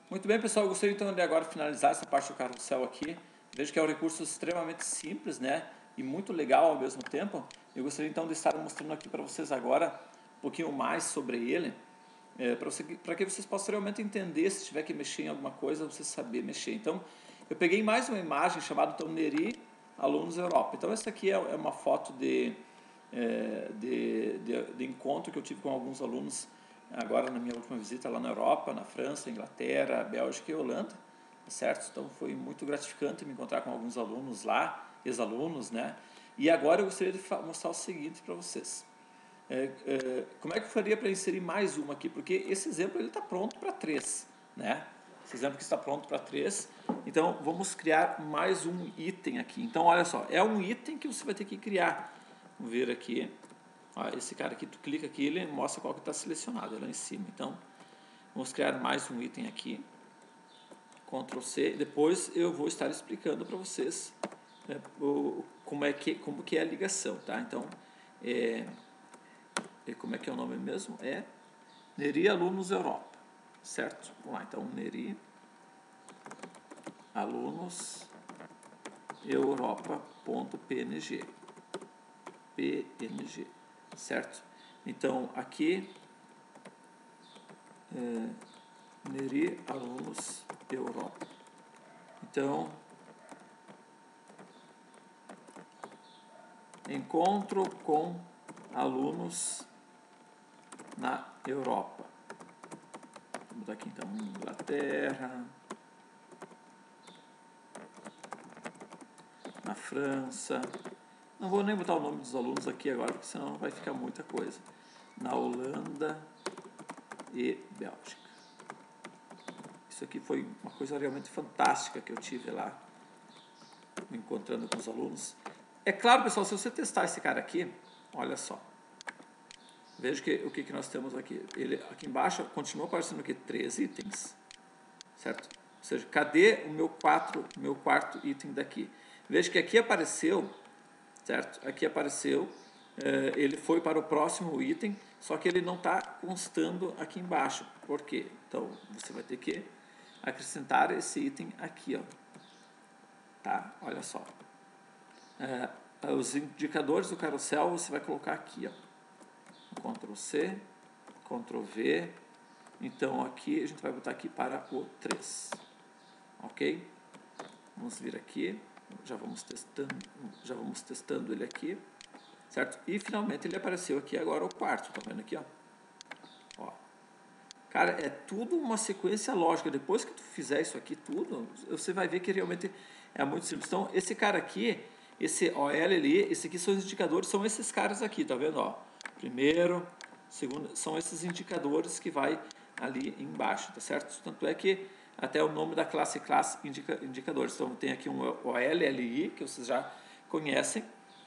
Muito bem, pessoal, eu gostaria então de agora finalizar essa parte do carrossel aqui. Vejo que é um recurso extremamente simples, né? E muito legal ao mesmo tempo. Eu gostaria então de estar mostrando aqui para vocês agora um pouquinho mais sobre ele, para que vocês possam realmente entender, se tiver que mexer em alguma coisa, vocês saber mexer. Então, eu peguei mais uma imagem chamada então, Neri Alunos Europa. Então, essa aqui é uma foto de encontro que eu tive com alguns alunos agora na minha última visita lá na Europa, na França, Inglaterra, Bélgica e Holanda, certo? Então foi muito gratificante me encontrar com alguns alunos lá, ex-alunos, né? E agora eu gostaria de mostrar o seguinte para vocês. Como é que eu faria para inserir mais uma aqui? Porque esse exemplo ele está pronto para 3, né? Esse exemplo que está pronto para 3. Então vamos criar mais um item aqui. Então olha só, é um item que você vai ter que criar. Vamos ver aqui. Ó, esse cara aqui, tu clica aqui, ele mostra qual que está selecionado, é lá em cima. Então, vamos criar mais um item aqui. Ctrl C. Depois eu vou estar explicando para vocês, né, como que é a ligação, tá? Então, como é que é o nome mesmo? É Neri Alunos Europa, certo? Vamos lá, então, Neri Alunos Europa.png, PNG, certo? Então, aqui Neri Alunos Europa. Então, encontro com alunos na Europa. Vou botar aqui então Inglaterra, na França. Não vou nem botar o nome dos alunos aqui agora, porque senão vai ficar muita coisa. Na Holanda e Bélgica. Isso aqui foi uma coisa realmente fantástica que eu tive lá, me encontrando com os alunos. É claro, pessoal, se você testar esse cara aqui, olha só. Veja o que nós temos aqui. Ele, aqui embaixo continua aparecendo aqui 3 itens, certo? Ou seja, cadê o meu quarto item daqui? Veja que aqui apareceu, certo? Aqui apareceu, ele foi para o próximo item, só que ele não está constando aqui embaixo. Por quê? Então, você vai ter que acrescentar esse item aqui, ó. Tá? Olha só. Os indicadores do carrossel você vai colocar aqui, ó. Ctrl C, Ctrl V. Então aqui a gente vai botar aqui para o 3. Ok? Vamos vir aqui. Já vamos testando ele aqui. Certo? E finalmente ele apareceu aqui agora o quarto. Tá vendo aqui, ó? Ó. Cara, é tudo uma sequência lógica. Depois que tu fizer isso aqui tudo, você vai ver que realmente é muito simples. Então, esse cara aqui, esse OL ali, esse aqui são os indicadores, são esses caras aqui, tá vendo? Ó, primeiro, segundo, são esses indicadores que vai ali embaixo, tá certo? Tanto é que até o nome da classe indicadores. Então, tem aqui um OLLI, que vocês já conhecem.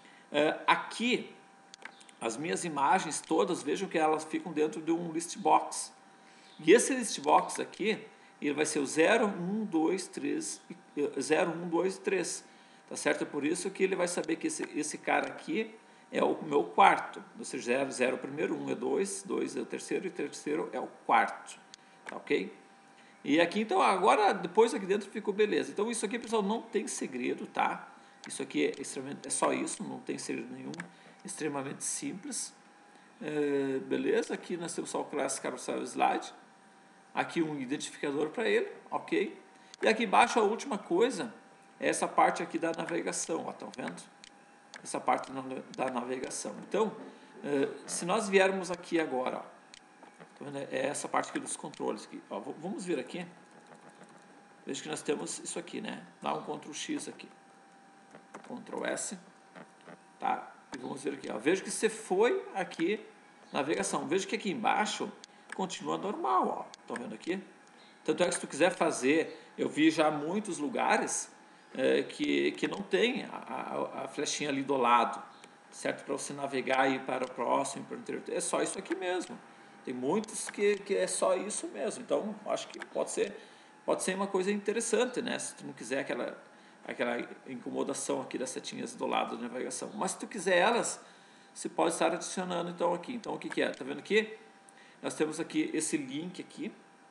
Aqui, as minhas imagens todas, vejam que elas ficam dentro de um list box. E esse list box aqui, ele vai ser o 0, 1, 2, 3, 0, 1, 2, 3. Tá certo? É por isso que ele vai saber que esse cara aqui é o meu quarto. Ou seja, 0, 0 é o primeiro, 1 é 2, 2 é o terceiro e o terceiro é o quarto. Tá ok? E aqui, então, agora, depois aqui dentro ficou beleza. Então, isso aqui, pessoal, não tem segredo, tá? Isso aqui é só isso, não tem segredo nenhum. Extremamente simples. Beleza? Aqui nós temos só o Class Carousel Slide. Aqui um identificador para ele, ok? E aqui embaixo a última coisa é essa parte aqui da navegação, ó, estão vendo? Essa parte da navegação. Então, se nós viermos aqui agora, ó, tá vendo? É essa parte aqui dos controles. Aqui, ó, vamos vir aqui. Veja que nós temos isso aqui, né? Dá um Ctrl X aqui. Ctrl S. Tá? E vamos ver aqui, ó. Veja que você foi aqui, navegação. Veja que aqui embaixo continua normal, ó. Estão vendo aqui? Tanto é que se tu quiser fazer, eu vi já muitos lugares que não tem a flechinha ali do lado, certo? Para você navegar e ir para o próximo, para o interior. É só isso aqui mesmo. Tem muitos que é só isso mesmo. Então, acho que pode ser uma coisa interessante, né? Se tu não quiser aquela incomodação aqui das setinhas do lado da navegação. Mas se tu quiser elas, você pode estar adicionando então aqui. Então, o que é? Tá vendo aqui? Nós temos aqui esse link aqui,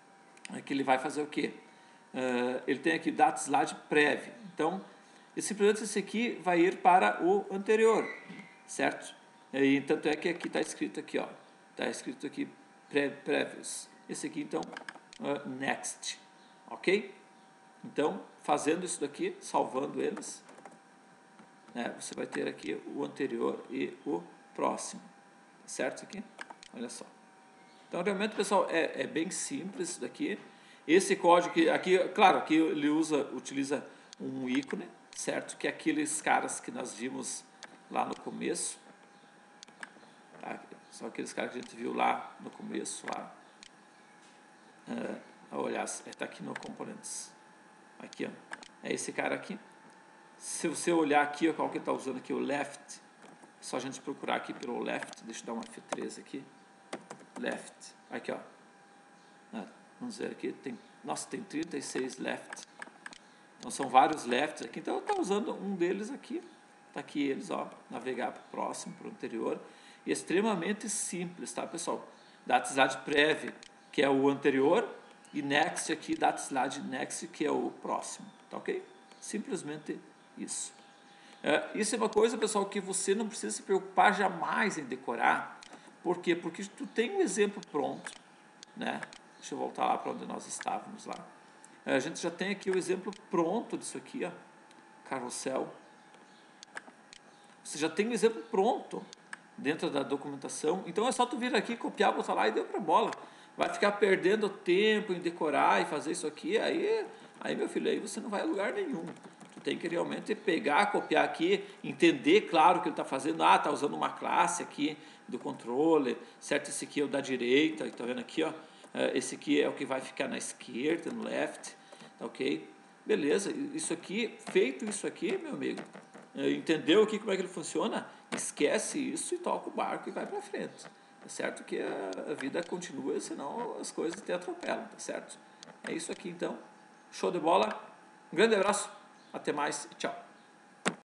é que ele vai fazer o quê? Ele tem aqui data slide prévia. Então, simplesmente esse aqui vai ir para o anterior, certo? E tanto é que aqui está escrito aqui, ó, está escrito aqui previous. Esse aqui, então, next, ok? Então, fazendo isso daqui, salvando eles, né, você vai ter aqui o anterior e o próximo, certo? Aqui, olha só. Então, realmente, pessoal, é bem simples isso daqui. Esse código aqui, claro, aqui ele utiliza um ícone, certo? Que é aqueles caras que nós vimos lá no começo. Tá? São aqueles caras que a gente viu lá no começo, lá. Olha, está aqui no Components. Aqui, ó. É esse cara aqui. Se você olhar aqui, ó, qual que ele está usando aqui, o left. Só a gente procurar aqui pelo left. Deixa eu dar uma F13 aqui. Left. Aqui, ó. Vamos ver aqui. Nossa, tem 36 left. Então, são vários lefts aqui. Então, eu estou usando um deles aqui. Está aqui eles, ó. Navegar para o próximo, para o anterior. E é extremamente simples, tá, pessoal? Data slide prévia, que é o anterior. E next aqui, data slide next, que é o próximo. Tá ok? Simplesmente isso. Isso é uma coisa, pessoal, que você não precisa se preocupar jamais em decorar. Por quê? Porque tu tem um exemplo pronto, né? Deixa eu voltar lá para onde nós estávamos lá. A gente já tem aqui o exemplo pronto disso aqui, ó. Carrossel. Você já tem o exemplo pronto dentro da documentação. Então é só tu vir aqui, copiar, botar lá e deu para bola. Vai ficar perdendo tempo em decorar e fazer isso aqui, aí meu filho, aí você não vai a lugar nenhum. Tu tem que realmente pegar, copiar aqui, entender, claro, o que ele está fazendo. Está usando uma classe aqui do controller, certo? Esse aqui é o da direita, está vendo aqui, ó? Esse aqui é o que vai ficar na esquerda, no left, tá ok? Beleza, isso aqui, feito isso aqui, meu amigo, entendeu aqui como é que ele funciona? Esquece isso e toca o barco e vai para frente. Tá certo que a vida continua, senão as coisas te atropelam, tá certo? É isso aqui então. Show de bola. Um grande abraço. Até mais. Tchau.